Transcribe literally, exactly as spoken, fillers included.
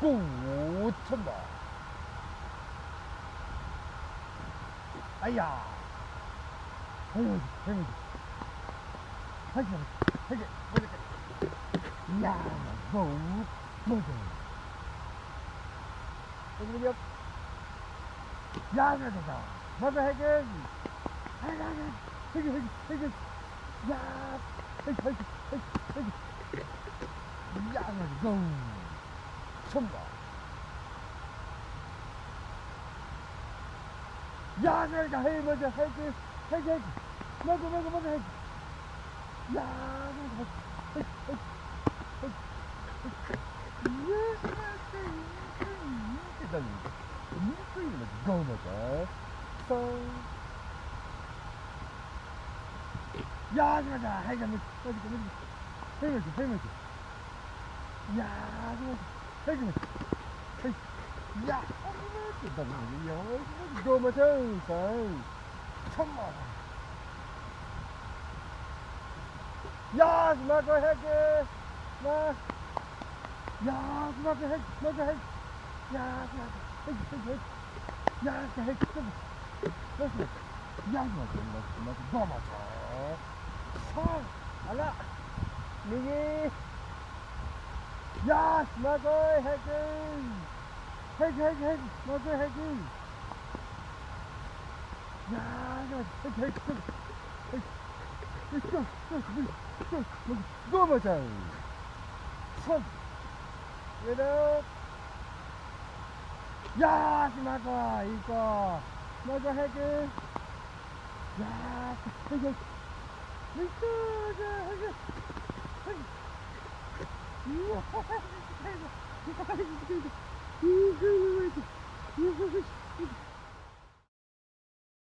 不成吧？哎呀，哎呦，哎呦，还行，还行，我这个呀，不不行，这个叫呀这个啥？那个还个，哎呀呀，这个这个这个呀，这个这个这个这个呀这个成吧？呀这个还那个还个还个那个那个那个还呀这个还还还。Yes, that's it. You can you feel it go with that. So yeah, that's right. Hey, come here. Hey, come here. Hey, come here. Hey, come here. Yeah, hey, come here. Hey, yeah. Cái đằng này gì vậy? Go mà chứ, sao? Come on. Yes, mà coi hết kìa. Mà. Yes, mà coi hết, mà coi hết. Yes, mà. Hey, hey, hey. Yes, hey, come on. Listen. Yes, mà coi, mà coi, go mà chứ. Sao? Ala. Migi. Yes, mà coi hết kìa. Hey, hey, hey, mà coi hết kìa. Yes, hey, hey, come on. Hey. Let's go, go, go, go, go mà trời. Không. Get up. Yes, mà coi, Iko. Mà coi hết kìa. Yes, hey, hey. Let's go, hey, hey. Hey. Yes. Hey, hey.